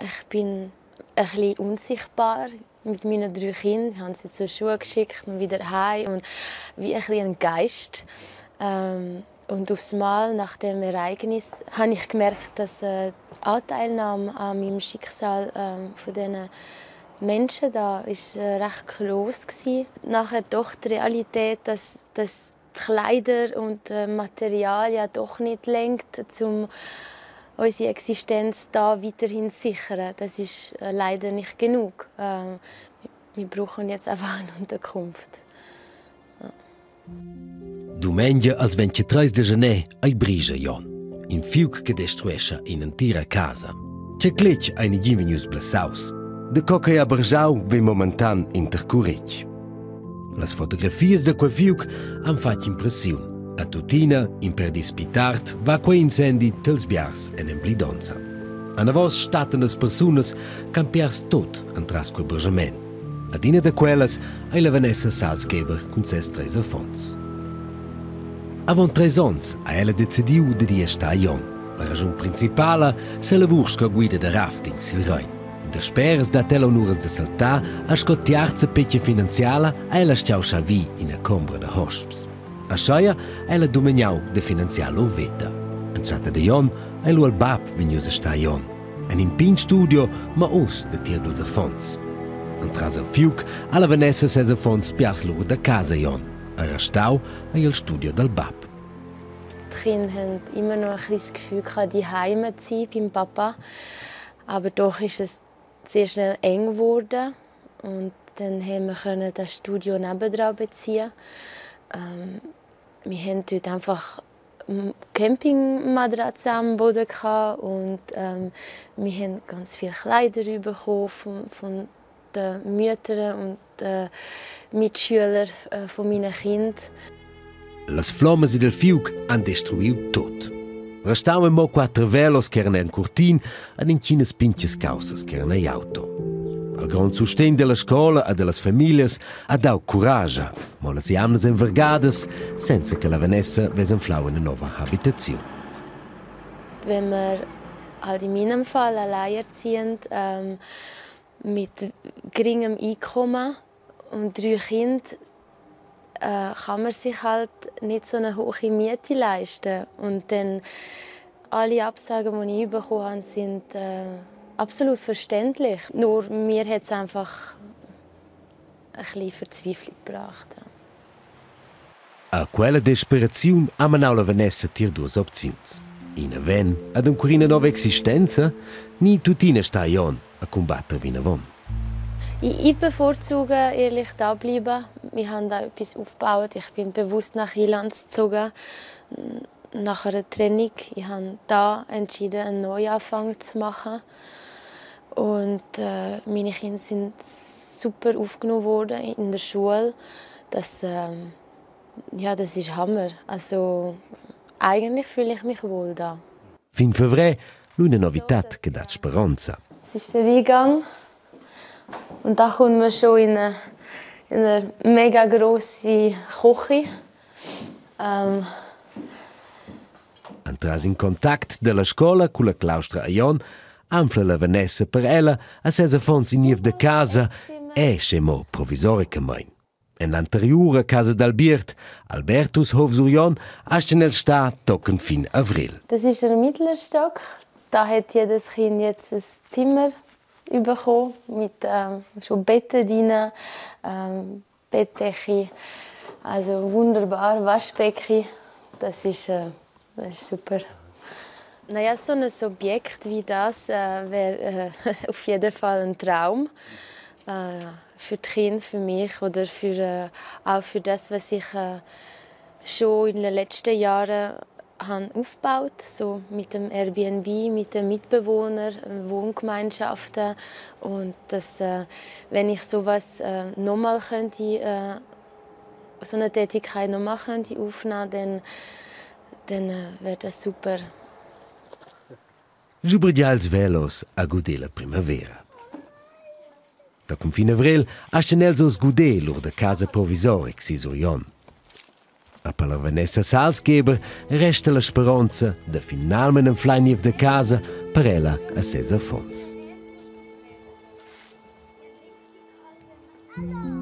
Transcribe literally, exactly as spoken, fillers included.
ich bin ein bisschen unsichtbar mit meinen drei Kindern. Ich habe sie zur Schule geschickt und wieder heim. Und wie ein, bisschen ein Geist. Ähm, und aufs Mal nach dem Ereignis habe ich gemerkt, dass äh, die Anteilnahme an meinem Schicksal äh, von diesen Menschen da ist äh, recht gross war. Nachher doch die Realität, dass, dass Kleider und äh, Materialien doch nicht lenkt, um unsere Existenz da weiterhin zu sichern. Das ist äh, leider nicht genug. Äh, wir brauchen jetzt einfach eine Unterkunft. Ja. Domenica als ventitrés de gener ai Brige Jon, in fiuc che destruesce in intera casa. C'è clec ai nigivenius blessaus. De coca e aberjau ve momentan intercurrec. Las fotografias de quel fiuc han fatto impressione. A tutina, in per dispitart, va quei incendi tels biars en emblidonza. A navos staten as personas campiars tot antras quel bergament. Ad ina de quellas ai la Vanessa Salzgeber cun ses tres affons. Avon tres ons a ella decidiu de dia sta a Jon. La ragione principale se la vursca guida de rafting sil Rhein. De speras dat ella onuras de saltar a scottiarza petja finanziala a ella stiau schavi in a combra de hosps. A schaia ella domeniau de finanziala o veta. En chata de Jon ai lu al bab vegnius a sta a Jon. En in pin studio ma us de tir dels affons. Entras al fiuc alla Vanessa ses affons pias lur da casa Jon. A restau ai al studio del bab. Die Kinder haben immer noch ein bisschen das Gefühl, die Heime zu sein beim Papa. Aber doch ist es sehr schnell eng geworden. Und dann haben wir das Studio nebendran beziehen. Ähm, wir hatten dort einfach Campingmatratzen am Boden und ähm, wir haben ganz viele Kleider bekommen von, von den Müttern und den Mitschülern äh, von meinen Kindern. Las flammas del fiuc han destruiu tot. Restauen mo quattro velos che erano in curtin ed in chinas pinches causas che erano in auto. Al grand sustegn della scuola e delle famiglie ha dau coraggio, ma le siamo envergadas senza che la Vanessa vese flau una nuova abitazione. Wenn wir halt in meinem Fall alleinerziehend ähm, mit geringem Einkommen und drei Kindern äh, kann man sich halt nicht so eine hohe Miete leisten. Und dann alle Absagen, die ich bekommen habe, sind äh, absolut verständlich. Nur mir hat es einfach ein bisschen Verzweiflung gebracht. A quella desperazione ha manau la Vanessa tir duas opzions. Ina ven ad ancora una nuova esistenza, ni tutina sta a Jon a combattere vina von. Ich, ich bevorzuge ehrlich da bleiben. Wir haben da etwas aufgebaut. Ich bin bewusst nach Irland gezogen, nach einer Trennung. Ich habe da entschieden, einen Neuanfang zu machen. Und äh, meine Kinder sind super aufgenommen worden in der Schule. Das, äh, ja, das ist Hammer. Also eigentlich fühle ich mich wohl da. Fin fevrè, l'una novità che dà speranza. Das ist der Eingang. Und da kommt man schon in eine, in eine mega grosse Küche. Ähm. Entras in contact della scuola con la claustra a Jon, anfla la Vanessa per ella a ses affons in de casa e scemo provisoricamein. En l'anteriore casa d'Albiert, Albertus Hof sur Jon, a schnell sta tocken fin avril. Das ist der mittlere Stock. Da hat jedes Kind jetzt ein Zimmer bekommen, mit ähm, schon Betten drin, ähm, Bettdecke, also wunderbar, Waschbecken. Das ist, äh, das ist super. Naja, so ein Objekt wie das äh, wäre äh, auf jeden Fall ein Traum. Äh, für die Kinder, für mich oder für, äh, auch für das, was ich äh, schon in den letzten Jahren habe aufgebaut, so mit dem Airbnb, mit den Mitbewohnern, Wohngemeinschaften. Und dass, äh, wenn ich sowas äh, nochmal könnte, äh, so eine Tätigkeit nochmal könnte aufnehmen, dann, dann äh, wäre das super. Giubrigia els velos a goder la primavera. Da cum fin avril a schenels os goder lor de casa provisoric si sur Jon. A per la Vanessa Salzgeber resta la speranza de finalment enflainiv de casa per ella a ses affons. Da.